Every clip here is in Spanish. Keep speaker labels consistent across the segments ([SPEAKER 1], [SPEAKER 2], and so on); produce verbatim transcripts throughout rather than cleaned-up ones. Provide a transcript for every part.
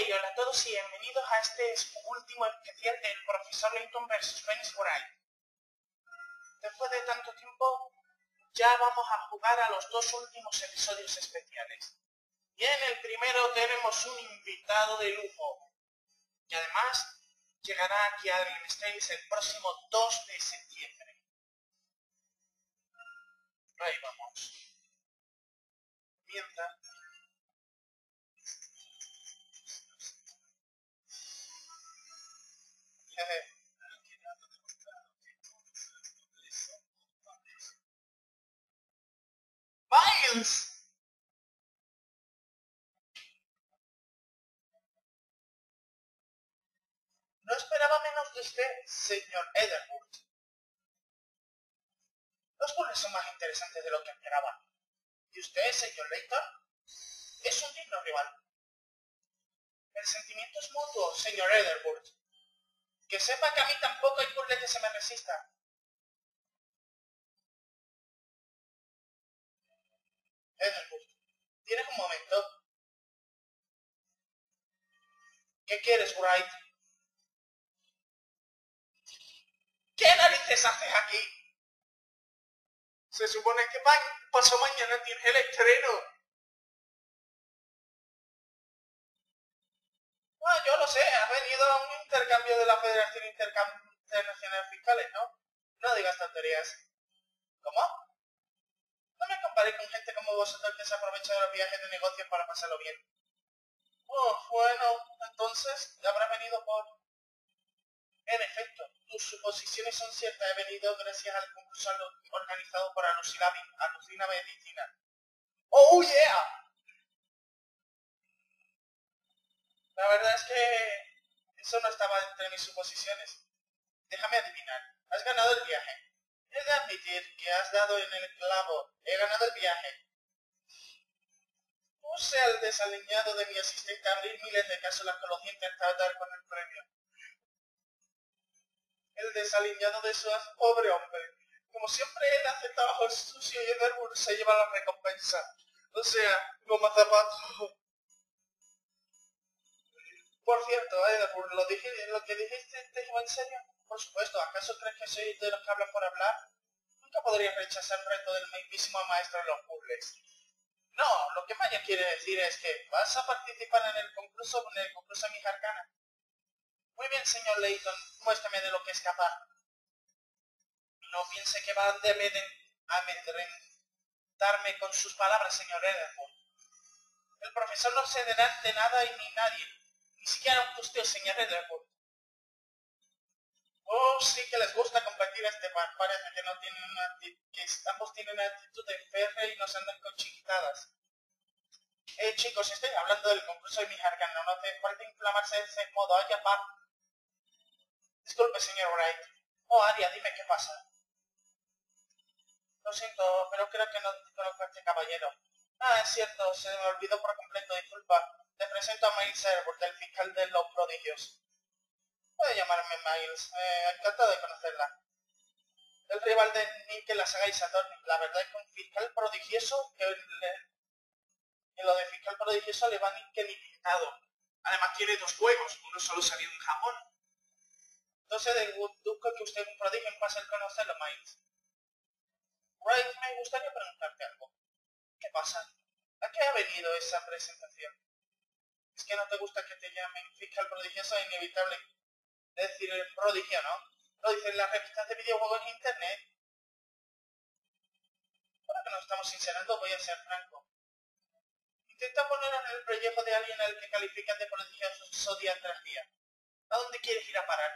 [SPEAKER 1] y hola a todos y bienvenidos a este último especial del profesor Layton versus Phoenix Wright. Después de tanto tiempo, ya vamos a jugar a los dos últimos episodios especiales. Y en el primero tenemos un invitado de lujo, que además llegará aquí a Adrian States el próximo dos de septiembre. Ahí vamos. Mientras... ¡Miles! No esperaba menos de usted, señor Etherwood. Los puzzles son más interesantes de lo que esperaba. ¿Y usted, señor Layton? Es un digno rival. El sentimiento es mutuo, señor Etherwood. Que sepa que a mí tampoco hay puzzle que se me resista. Etherwood, ¿tienes un momento? ¿Qué quieres, Wright? ¿Qué narices haces aquí? Se supone que ma pasó mañana tienes el estreno. Ah, yo lo sé, has venido a un intercambio de la Federación Internacional Fiscales, ¿no? No digas tonterías. ¿Cómo? No me comparé con gente como vosotros que se aprovecha de los viajes de negocios para pasarlo bien. Oh, bueno, entonces habrás venido por... En efecto, tus suposiciones son ciertas. He venido gracias al concurso organizado por Alucina, Alucina Medicina. ¡Oh, yeah! La verdad es que eso no estaba entre mis suposiciones. Déjame adivinar. Has ganado el viaje. He de admitir que has dado en el clavo. He ganado el viaje. Puse al desaliñado de mi asistente a abrir miles de cápsulas con los dientes hasta dar con el premio. El desaliñado de su pobre hombre. Como siempre él hace trabajo sucio y Etherwood se lleva la recompensa. O sea, como zapato. Por cierto, Etherwood, ¿lo, dije, ¿lo que dijiste te llevo en serio? Por supuesto, ¿acaso crees que soy de los que hablan por hablar? Nunca podrías rechazar un reto del mismísimo maestro de los puzzles. No, lo que Maya quiere decir es que vas a participar en el concurso con el concurso de mis arcanas. Muy bien, señor Layton, muéstrame de lo que es capaz. No piense que va a amedrentarme con sus palabras, señor Etherwood. El profesor no cederá ante nada y ni nadie, ni siquiera un usted, señor Etherwood. Oh, sí que les gusta compartir este par. Parece que no tienen una que ambos tienen una actitud de férrea y no se andan con chiquitadas. Eh, chicos, estoy hablando del concurso de mis arcanas. No hace falta inflamarse de ese modo. Vaya, pa. Disculpe, señor Wright. Oh, Aria, dime qué pasa. Lo siento, pero creo que no conozco a este caballero. Ah, es cierto, se me olvidó por completo, disculpa. Te presento a Miles Etherwood, el fiscal de los prodigios. Puede llamarme Miles, eh, encantado de conocerla. El rival de Nick en la saga Isatorni. La verdad es que un fiscal prodigioso que le... en lo de fiscal prodigioso le va ni que ni pintado. Además tiene dos juegos, uno solo salió en Japón. Entonces deduzco que usted es un prodigio en placer conocerlo, Miles. Wright, me gustaría preguntarte algo. ¿Qué pasa? ¿A qué ha venido esa presentación? ¿Es que no te gusta que te llamen fiscal prodigioso? Es inevitable decir el prodigio, ¿no? Lo dicen las revistas de videojuegos en internet. Ahora que nos estamos sincerando, voy a ser franco. Intenta poner en el pellejo de alguien al que calificas de prodigioso día tras día. ¿A dónde quieres ir a parar?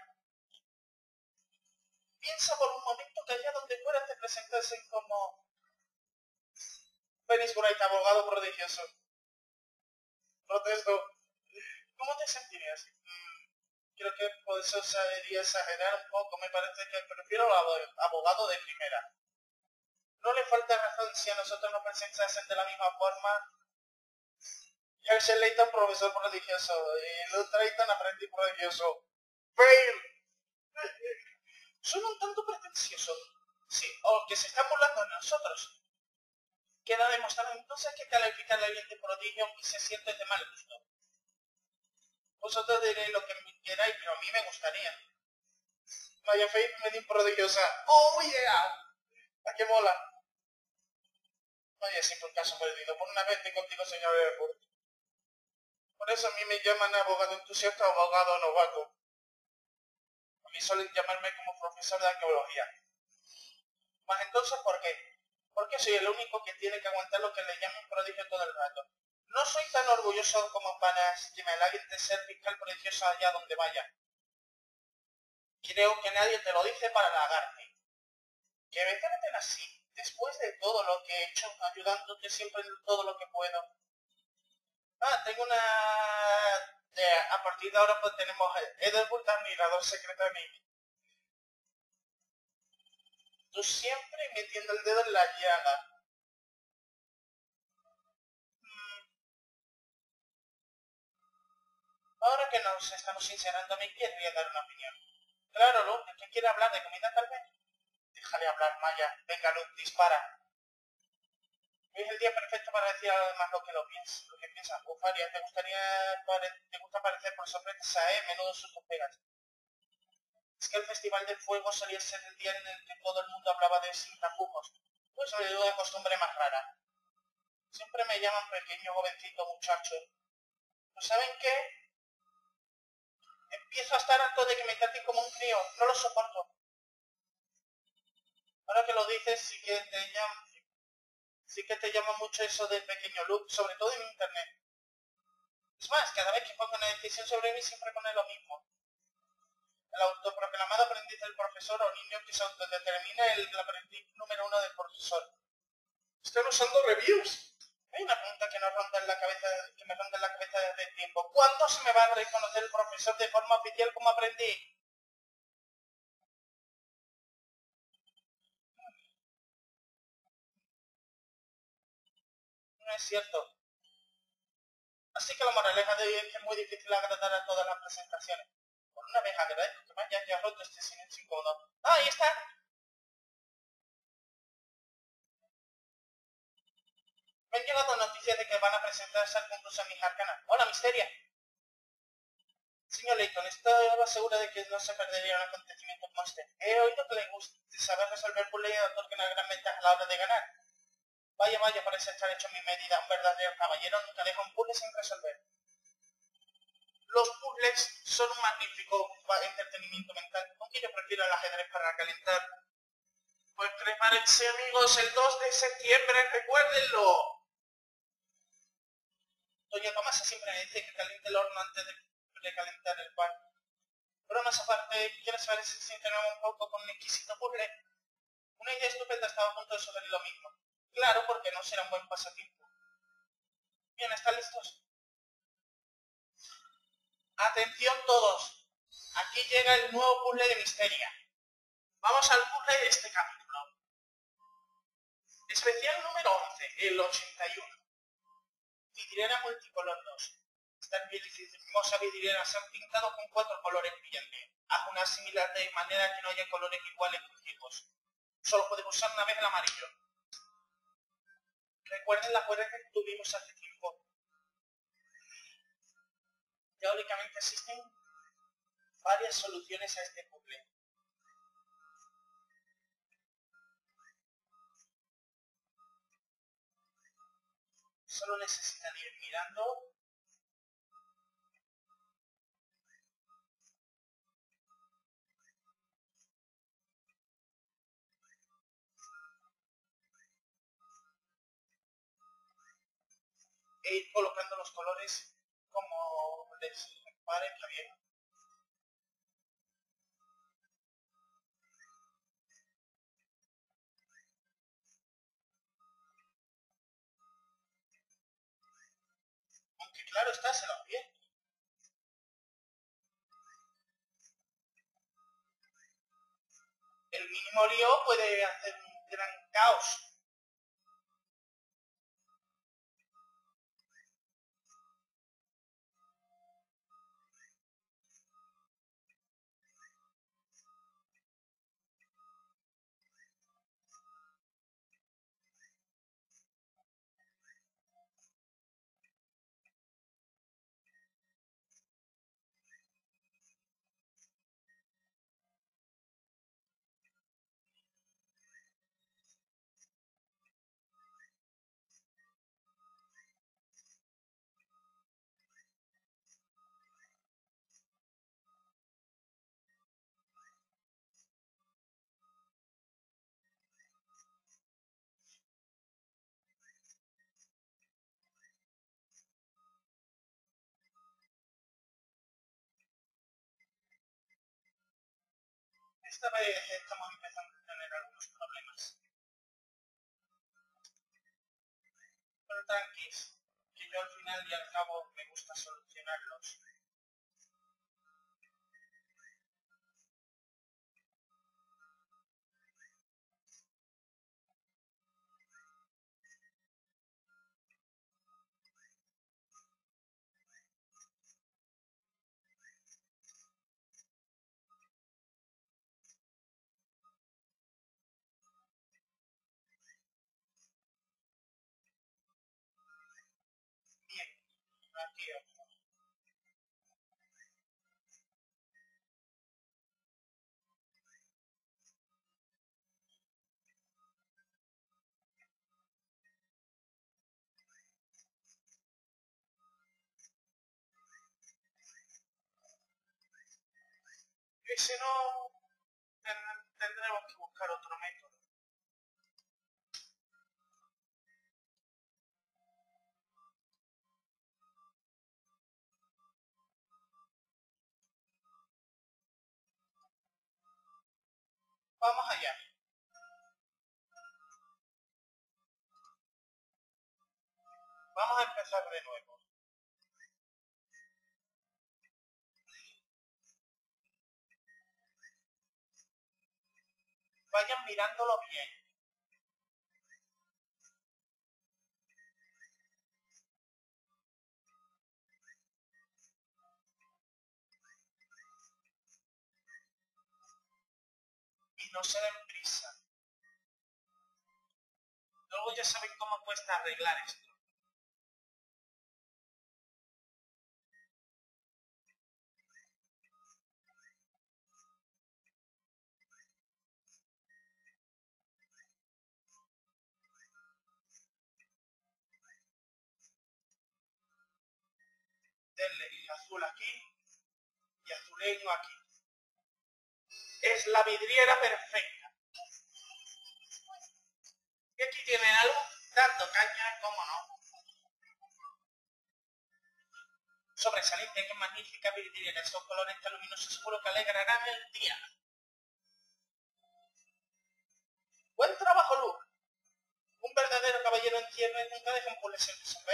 [SPEAKER 1] Piensa por un momento que allá donde fuera te presentasen como... Phoenix Wright, abogado prodigioso. Protesto. ¿Cómo te sentirías? Mm, creo que por eso sería exagerar un poco. Me parece que prefiero al abogado de primera. No le falta razón si a nosotros nos presentasen de la misma forma. Herschel Layton, profesor prodigioso. Y Luther Layton, aprendiz prodigioso. ¡Fail! Son un tanto pretencioso. Sí, o que se están burlando de nosotros. Queda demostrado entonces que calificar a alguien de prodigio aunque se siente de mal gusto. Vosotros diréis lo que queráis, pero a mí me gustaría. Maya Faith me dio prodigiosa. ¡Oh, yeah! ¿A qué mola? Oye, siempre un caso perdido. Por una vez contigo, señor Everford. Por eso a mí me llaman abogado entusiasta o abogado novato. A mí suelen llamarme como profesor de arqueología. Más entonces, ¿por qué? Porque soy el único que tiene que aguantar lo que le llaman prodigio todo el rato. No soy tan orgulloso como para que me halaguen de ser fiscal prodigioso allá donde vaya. Creo que nadie te lo dice para halagarte. Que me traten así, después de todo lo que he hecho, ayudándote siempre en todo lo que puedo. Ah, tengo una... De, a partir de ahora pues tenemos Edelwood, admirador secreto de mí. Tú siempre metiendo el dedo en la llaga. Mm, ahora que nos estamos sincerando, me querría dar una opinión. Claro, Luz, ¿de qué quiere hablar? ¿De comida tal vez? Déjale hablar, Maya. Venga, Luz, dispara. Es el día perfecto para decir además lo que lo piensas, lo que piensas. Bufaria, ¿te gustaría te gusta aparecer por sorpresa, eh? Menudo susto pegas. Es que el Festival del Fuego solía ser el día en el que todo el mundo hablaba de sin tapujos. Pues me dio una costumbre más rara. Siempre me llaman pequeño, jovencito, muchacho. ¿No saben qué? Empiezo a estar harto de que me traten como un crío. No lo soporto. Ahora que lo dices, sí que te llama, sí que te llama mucho eso de pequeño look, sobre todo en internet. Es más, cada vez que pongo una decisión sobre mí siempre pone lo mismo. El autoproclamado aprendiz del profesor o niño que se autodetermina el aprendiz número uno del profesor. Están usando reviews. Hay una pregunta que, nos ronda en la cabeza, que me ronda en la cabeza desde el tiempo. ¿Cuándo se me va a reconocer el profesor de forma oficial como aprendiz? No es cierto. Así que la moraleja de hoy es que es muy difícil agradar a todas las presentaciones. Por una vez agradezco que me hayas ya roto este silencio incómodo. ¡Ah, ahí está! Me han llegado noticias de que van a presentarse al concurso Mis Arcanas. ¡Hola, Misteria! Señor Layton, estaba segura de que no se perdería un acontecimiento como este. He oído que le gusta saber resolver puzzles y otorga una gran ventaja a la hora de ganar. Vaya, vaya, parece estar hecho mi medida. Un verdadero caballero nunca deja un puzzle sin resolver. Los puzzles son un magnífico entretenimiento mental, aunque yo prefiero el ajedrez para calentar. Pues prepárense, amigos, el dos de septiembre, recuérdenlo. Doña Tomasa siempre me dice que caliente el horno antes de precalentar el pan. Pero más aparte, quiero saber si se entrenaba un poco con un exquisito puzzle. Una idea estupenda, estaba a punto de sugerir lo mismo. Claro, porque no será un buen pasatiempo. Bien, ¿están listos? Atención todos. Aquí llega el nuevo puzzle de Misteria. Vamos al puzzle de este capítulo. Especial número once, el ochenta y uno. Vidriera multicolor dos. Estas hermosas vidrieras se han pintado con cuatro colores brillantes. Haz una similar de manera que no haya colores iguales contigus. Solo podemos usar una vez el amarillo. Recuerden la prueba que tuvimos hace tiempo. Teóricamente existen varias soluciones a este puzzle. Solo necesitan ir mirando e ir colocando los colores como les parezca bien. Aunque claro está, se lo bien. El mínimo lío puede hacer un gran caos. esta vez estamos empezando a tener algunos problemas. Pero tranquis, que yo al final y al cabo me gusta solucionarlos. Bien, aquí otro. Y si no, ten, tendremos que buscar otro método. Vamos allá. Vamos a empezar de nuevo. Vayan mirándolo bien. Y no se den prisa. Luego ya saben cómo cuesta arreglar esto. Denle azul aquí y azuleño aquí. Es la vidriera perfecta. Y aquí tienen algo dando caña, cómo no. Sobresaliente, qué magnífica vidriera. Estos colores tan luminosos seguro que alegrarán el día. Buen trabajo, Luke. Un verdadero caballero en cierre nunca deja un puzzle sin resolver.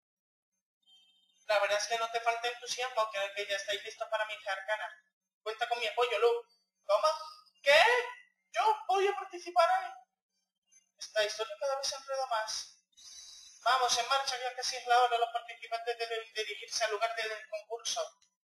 [SPEAKER 1] La verdad es que no te falta entusiasmo, creo que ya estáis listos para mi arcana. Cuenta con mi apoyo, Luke. ¿Cómo? ¿Qué? ¿Yo voy a participar ahí? Esta historia cada vez se enreda más. Vamos, en marcha, ya casi es la hora. Los participantes deben dirigirse al lugar del concurso.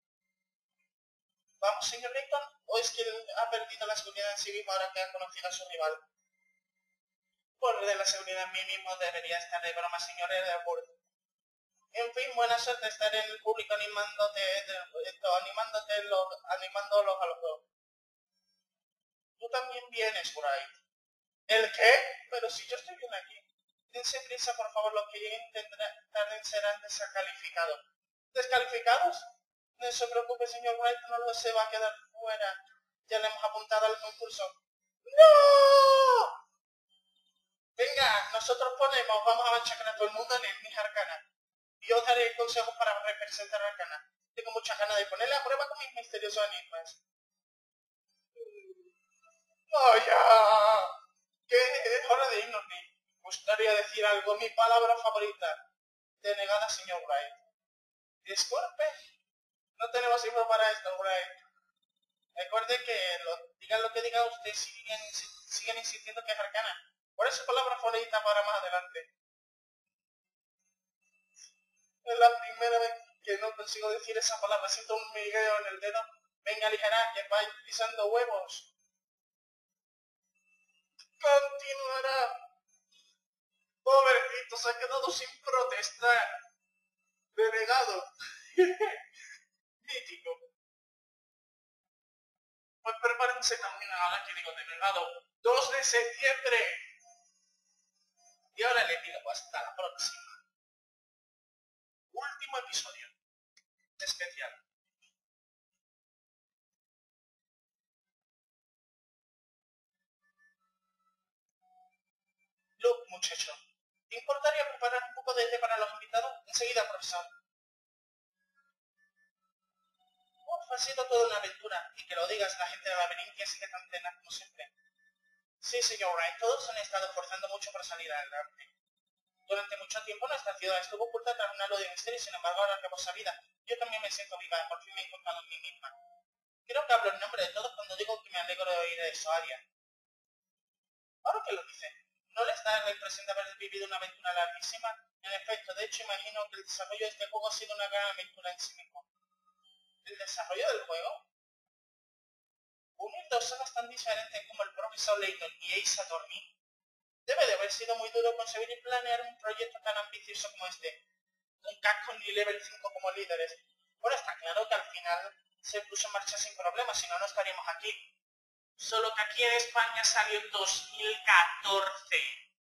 [SPEAKER 1] Vamos, señor Layton, ¿o es que él ha perdido la seguridad en sí mismo ahora que ha conocido a su rival? Por de la seguridad en mí mismo debería estar de broma, señor Edward. En fin, buena suerte estar en el público animándote, esto, animándote, los, animándolos a los dos. Tú también vienes, Wright. ¿El qué? Pero si yo estoy bien aquí. Dense prisa, por favor, los que lleguen tarde serán descalificados. ¿Descalificados? No se preocupe, señor Wright, no lo se va a quedar fuera. Ya le hemos apuntado al concurso. ¡No! Venga, nosotros ponemos, vamos a machacar a todo el mundo en el Miss Arcana. Y yo os daré consejos para representar a Arcana. Tengo muchas ganas de ponerle a prueba con mis misteriosos enigmas. ¡Vaya! ¿Qué? Es hora de irnos, Nick. Me gustaría decir algo, mi palabra favorita. Denegada, señor Wright. Disculpe. No tenemos tiempo para esto, Wright. Recuerde que lo, digan lo que digan ustedes, siguen, siguen insistiendo que es Arcana. Por eso palabra favorita para más adelante. Es la primera vez que no consigo decir esa palabra. Siento un migueo en el dedo. Venga, ligera, que vais pisando huevos. Continuará. Pobrecito, se ha quedado sin protestar. Denegado. Mítico. Pues prepárense también ahora que digo denegado. dos de septiembre. Y ahora le digo hasta la próxima. Último episodio. Especial. Luke, muchacho. ¿Te importaría preparar un poco de té para los invitados? Enseguida, profesor. Por ha sido toda una aventura, y que lo digas, la gente de Laberintia sigue tan tenaz como siempre. Sí, señor Wright, todos han estado forzando mucho para salir adelante. Durante mucho tiempo nuestra ciudad estuvo oculta tras un halo de misterio y sin embargo ahora que hemos sabido, yo también me siento viva, por fin me he encontrado en mí misma. Creo que hablo en nombre de todos cuando digo que me alegro de oír eso, Aria. Ahora que lo dice, ¿no les da la impresión de haber vivido una aventura larguísima? En efecto, de hecho imagino que el desarrollo de este juego ha sido una gran aventura en sí mismo. ¿El desarrollo del juego? Unir dos sagas tan diferentes como el profesor Layton y Ace Attorney debe de haber sido muy duro concebir y planear un proyecto tan ambicioso como este, con Capcom y Level cinco como líderes. Bueno, está claro que al final se puso en marcha sin problemas, si no, no estaríamos aquí. Solo que aquí en España salió en dos mil catorce.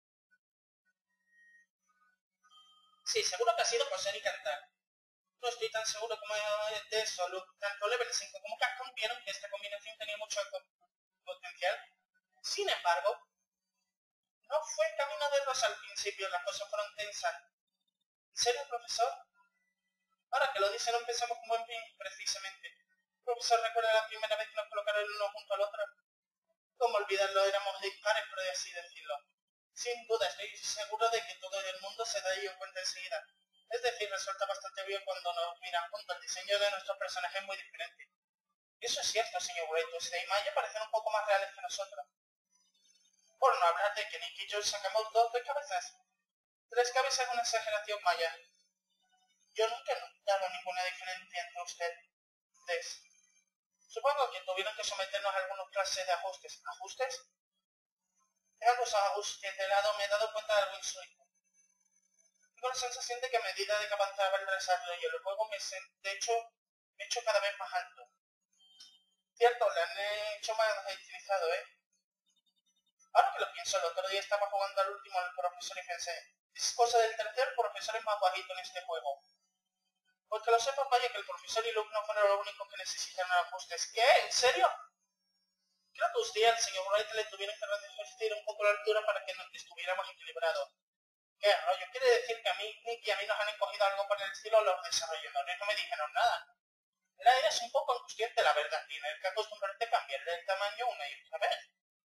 [SPEAKER 1] Sí, seguro que ha sido coser y cantar. No estoy tan seguro como de eso. Tanto Level cinco como Capcom vieron que esta combinación tenía mucho potencial. Sin embargo, no fue camino de rosa al principio, las cosas fueron tensas. ¿En serio, profesor? Ahora que lo dice, no empezamos con buen fin, precisamente. Profesor, ¿recuerda la primera vez que nos colocaron el uno junto al otro? ¿Cómo olvidarlo? Éramos dispares, por así decirlo. Sin duda, estoy seguro de que todo el mundo se da ello cuenta enseguida. Es decir, resulta bastante bien cuando nos miran juntos. El diseño de nuestros personajes es muy diferente. Eso es cierto, señor Wright. Usted y Maya parecen un poco más reales que nosotros. Por no hablar de que Nick y yo sacamos dos de cabezas. Tres cabezas es una exageración, Maya. Yo nunca he notado ninguna diferencia entre ustedes. Supongo que tuvieron que someternos a algunas clases de ajustes. ¿Ajustes? En algunos ajustes de lado me he dado cuenta de algo insólito. Tengo la sensación de que a medida de que avanzaba el desarrollo del juego, me de hecho, me he hecho cada vez más alto. Cierto, le han hecho más utilizado, ¿eh? Ahora que lo pienso, el otro día estaba jugando al último al profesor y pensé, es cosa del tercer profesor es más bajito en este juego. Porque lo sepa, vaya que el profesor y Luke no fueron los únicos que necesitaron ajustes. ¿Qué? ¿En serio? Creo que usted y al señor Wright le tuvieron que reducir un poco la altura para que nos estuviéramos equilibrados. ¿Qué rollo? Quiere decir que a mí, Nick y a mí nos han encogido algo por el estilo los desarrolladores. No me dijeron nada. La idea es un poco angustiante, la verdad. Tienes que acostumbrarte a cambiarle el tamaño una y otra vez.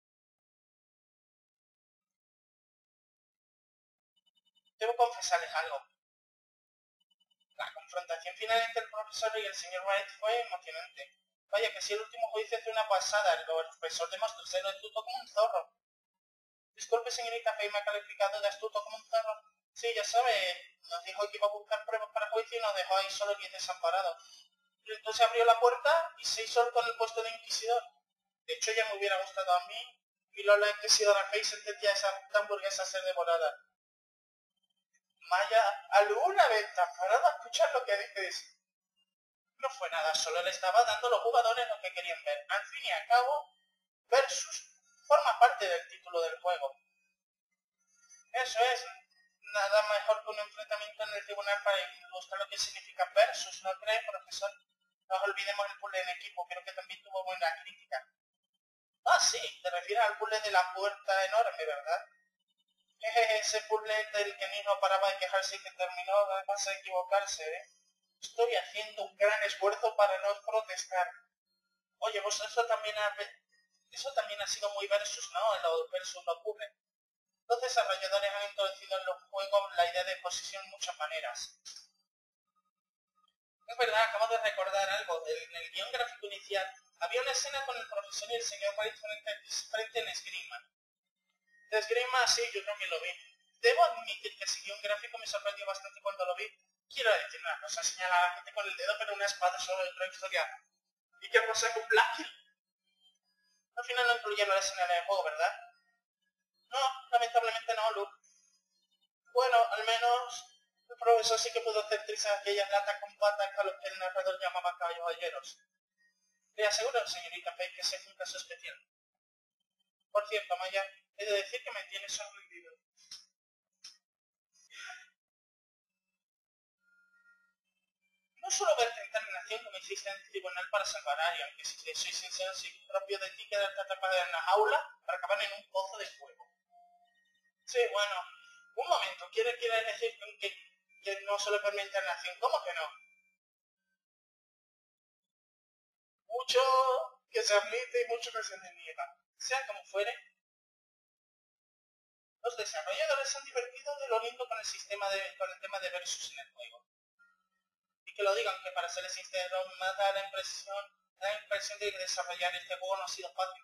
[SPEAKER 1] Debo confesarles algo. La confrontación final entre el profesor y el señor Wright fue emocionante. Vaya que si el último juicio fue una pasada, el profesor demostró ser astuto como un zorro. Disculpe, señorita Faye, me ha calificado de astuto como un zorro. Sí, ya sabe, nos dijo que iba a buscar pruebas para juicio y nos dejó ahí solo bien desamparados. Y entonces abrió la puerta y se hizo con el puesto de inquisidor. De hecho, ya me hubiera gustado a mí y Lola Inquisidora Faye sentía esa hamburguesa ser devorada. Maya, ¿alguna vez te has parado a escuchar lo que dices? No fue nada, solo le estaba dando a los jugadores lo que querían ver. Al fin y al cabo, Versus forma parte del título del juego. Eso es, nada mejor que un enfrentamiento en el tribunal para ilustrar lo que significa Versus, ¿no cree, profesor? No olvidemos el puzzle en equipo, creo que también tuvo buena crítica. Ah, sí, te refieres al puzzle de la puerta enorme, ¿verdad? Jejeje, ese puzzle del que ni no paraba de quejarse y que terminó además de equivocarse, ¿eh? Estoy haciendo un gran esfuerzo para no protestar. Oye, vos eso también ha, eso también ha sido muy Versus, ¿no? Los Versus no ocurren. Los desarrolladores han introducido en los juegos la idea de posición en muchas maneras. Es verdad, acabo de recordar algo. En el guión gráfico inicial había una escena con el profesor y el señor White frente, frente en esgrima. De esgrima, sí, yo también lo vi. Debo admitir que ese guión gráfico me sorprendió bastante cuando lo vi. Quiero decir una cosa, señala a la gente con el dedo, pero una espada sobre otra historia. ¿Y qué pasa con Blackhill? Al final no incluyeron la escena en el juego, ¿verdad? No, lamentablemente no, Luke. Bueno, al menos el profesor sí que pudo hacer trizas aquellas latas con patas a los que el narrador llamaba caballeros. Le aseguro, señorita Faye, que ese fue un caso especial. Por cierto, Maya, he de decir que me tiene sorprendido. No suelo verte en tal relación como hiciste en el tribunal para salvar a Aria, aunque si te soy sincero, sí propio de ti quedarte atrapada en la jaula para acabar en un pozo de fuego. Sí, bueno, un momento, ¿quiere, quiere decir que, que no solo por mi internación? ¿Cómo que no? mucho que se admite y mucho que se niega. Sea como fuere, los desarrolladores se han divertido de lo lindo con el sistema de, con el tema de versus en el juego. Y que lo digan, que para serles sincero, me da la impresión, da la impresión de que desarrollar este juego no ha sido fácil.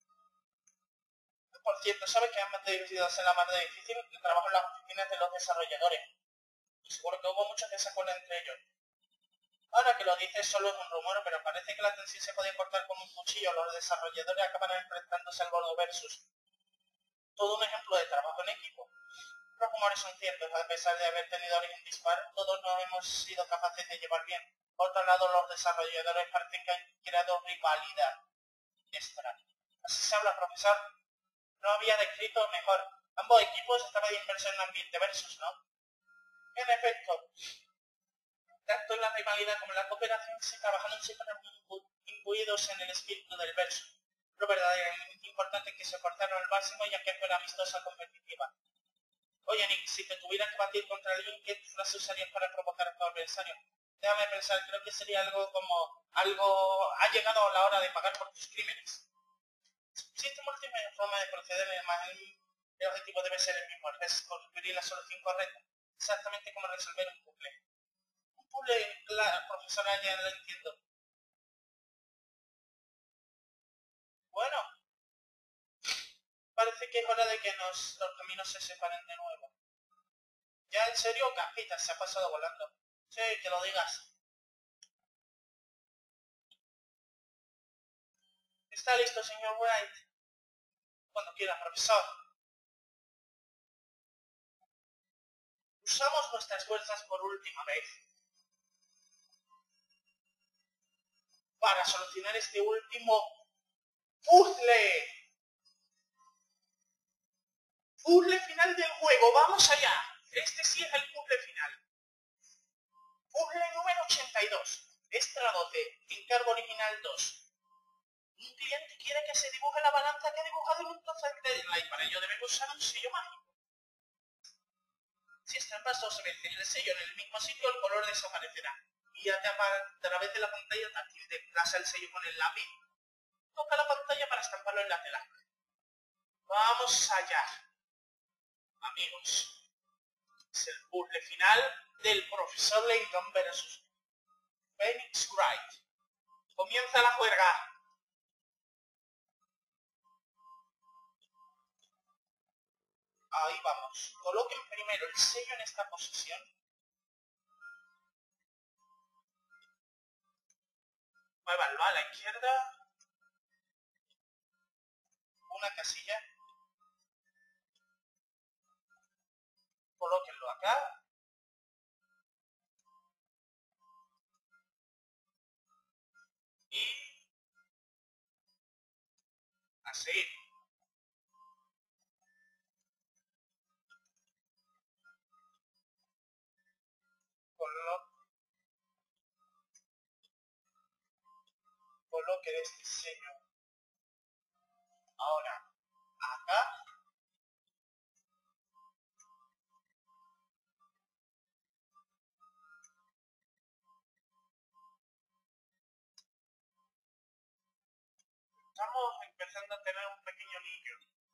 [SPEAKER 1] Por cierto, ¿sabes que han decidido hacer la más difícil? El trabajo en las oficinas de los desarrolladores. Y seguro que hubo muchos desacuerdos entre ellos. Ahora que lo dices solo es un rumor, pero parece que la tensión se podía cortar con un cuchillo. Los desarrolladores acaban enfrentándose al Bordo Versus. Todo un ejemplo de trabajo en equipo. Los rumores son ciertos, a pesar de haber tenido origen dispar, todos no hemos sido capaces de llevar bien. Por otro lado, los desarrolladores parecen que han creado rivalidad extraña. Así se habla, profesor. No había descrito mejor. Ambos equipos estaban inmersos en un ambiente versus, ¿no? En efecto, tanto en la rivalidad como en la cooperación se trabajaron siempre imbuidos en el espíritu del verso. Lo verdaderamente importante es que se esforzaron al máximo ya que fuera amistosa competitiva. Oye Nick, si te tuvieras que batir contra alguien, ¿qué frase usarías para provocar a tu adversario? Déjame pensar, creo que sería algo como, algo, ha llegado la hora de pagar por tus crímenes. Existe múltiples formas de proceder, además el objetivo debe ser el mismo, descubrir la solución correcta, exactamente como resolver un puzzle. Un puzzle, la profesora ya lo entiendo. Bueno, parece que es hora de que nos, los caminos se separen de nuevo. Ya en serio, Capita, se ha pasado volando. Sí, que lo digas. ¿Está listo, señor Wright? Cuando quiera, profesor. Usamos nuestras fuerzas por última vez para solucionar este último puzzle. Puzzle final del juego, vamos allá. Este sí es el puzzle final. Puzzle número ochenta y dos. Extra doce. Encargo original dos. Un cliente quiere que se dibuje la balanza que ha dibujado en un trozo de tela y para ello debe usar un sello mágico. Si estas ambas dos se vencen el sello en el mismo sitio, el color desaparecerá. Y a través de la pantalla táctil desplaza el sello con el lápiz. Toca la pantalla para estamparlo en la tela. Vamos allá, amigos. Es el puzzle final del profesor Layton versus Phoenix Wright. Comienza la juerga. Ahí vamos. Coloquen primero el sello en esta posición. Muévanlo a la izquierda. Una casilla. Colóquenlo acá. Y así. Colo Coloquen este sello. Ahora, acá. Estamos empezando a tener un pequeño lío.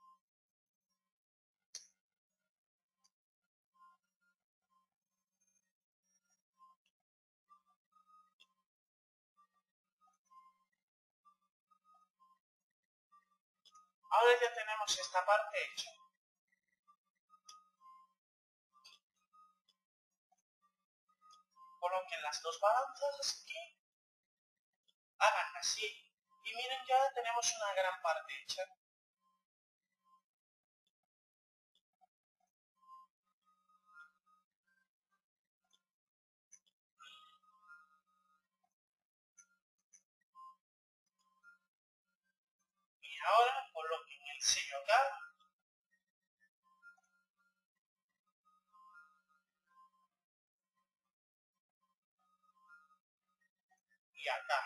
[SPEAKER 1] Ahora ya tenemos esta parte hecha. Coloquen las dos balanzas aquí. Hagan así. Y miren, ya tenemos una gran parte hecha. Y ahora coloquen el sello acá. Y acá.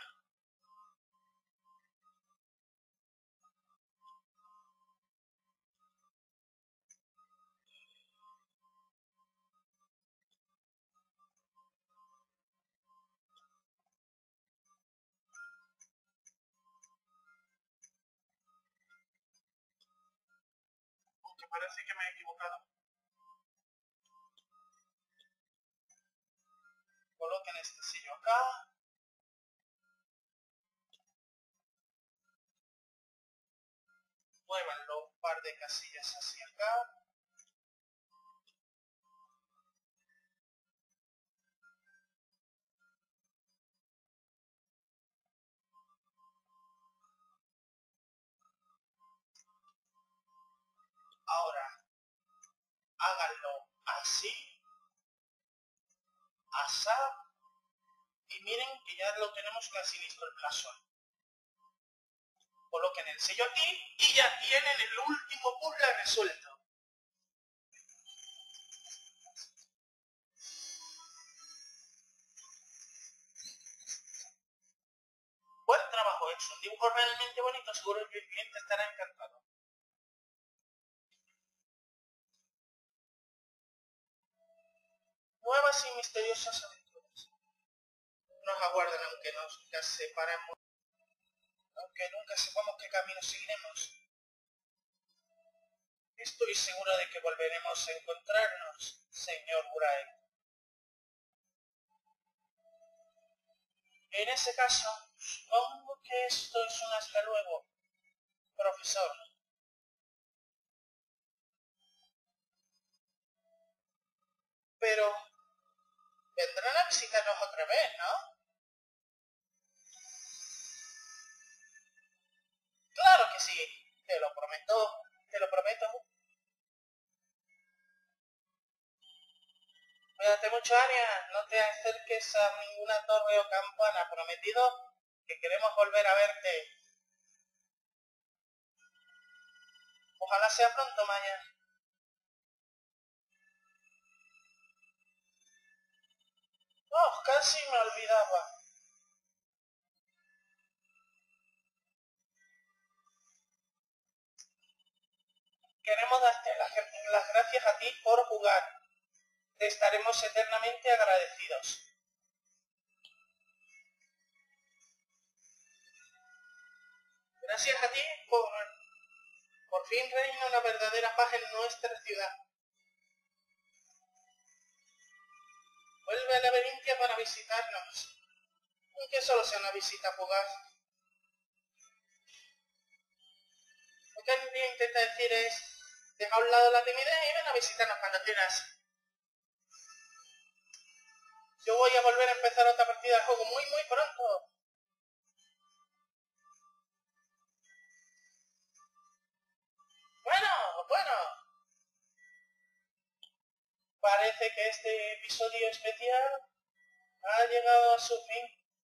[SPEAKER 1] que parece que me he equivocado. Coloquen este sello acá. Muévanlo un par de casillas hacia acá. Ahora, háganlo así, asá, y miren que ya lo tenemos casi listo el blasón. Coloquen el sello aquí y ya tienen el último puzzle resuelto. Buen trabajo hecho, un dibujo realmente bonito, seguro que el cliente estará encantado. Nuevas y misteriosas aventuras nos aguardan aunque nunca separemos, aunque nunca sepamos qué camino seguiremos. Estoy seguro de que volveremos a encontrarnos, señor Bright. En ese caso, supongo que esto es un hasta luego, profesor. Pero vendrán a visitarnos otra vez, ¿no? Claro que sí, te lo prometo, te lo prometo. Cuídate mucho, Aria, no te acerques a ninguna torre o campana, prometido que queremos volver a verte. Ojalá sea pronto, Maya. Oh, casi me olvidaba. Queremos darte las, las gracias a ti por jugar. Te estaremos eternamente agradecidos. Gracias a ti por, por fin reina una verdadera paz en nuestra ciudad. Vuelve a Laberintia para visitarnos, aunque solo sea una visita fugaz. Lo que el día intenta decir es, deja a un lado la timidez y ven a visitarnos cuando quieras. Yo voy a volver a empezar otra partida de juego muy muy pronto. Bueno, bueno. Parece que este episodio especial ha llegado a su fin.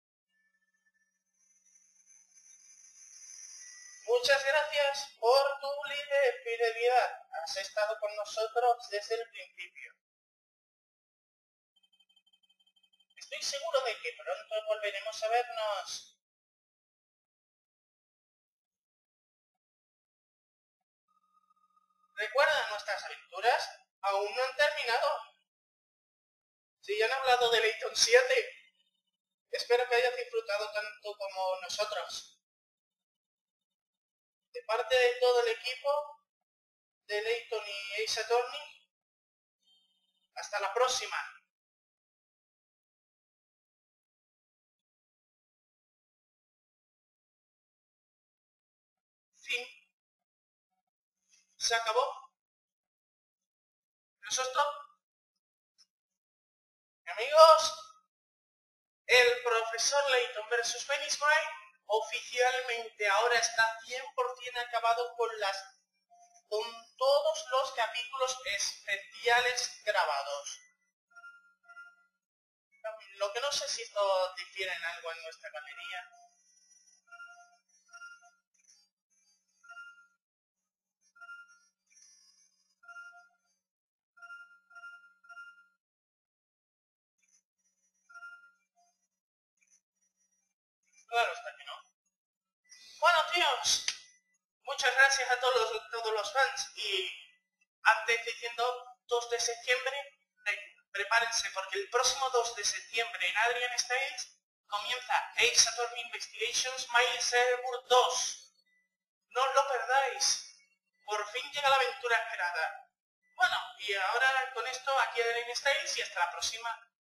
[SPEAKER 1] Muchas gracias por tu fidelidad. Has estado con nosotros desde el principio. Estoy seguro de que pronto volveremos a vernos. ¿Recuerdan nuestras aventuras? Aún no han terminado. Si ya han hablado de Layton siete. Espero que hayas disfrutado tanto como nosotros. De parte de todo el equipo de Layton y Ace Attorney, hasta la próxima. Fin. Se acabó. Eso es todo. Amigos, el profesor Layton versus Phoenix Wright oficialmente ahora está cien por cien acabado con las con todos los capítulos especiales grabados. Lo que no sé si esto difiere en algo en nuestra galería. Claro está que no. Bueno, tíos, muchas gracias a todos los, todos los fans y antes diciendo dos de septiembre, eh, prepárense porque el próximo dos de septiembre en Adrian Styles comienza Ace Attorney Investigations Miles Server dos. No os lo perdáis. Por fin llega la aventura esperada. Bueno, y ahora con esto aquí Adeline Styles y hasta la próxima.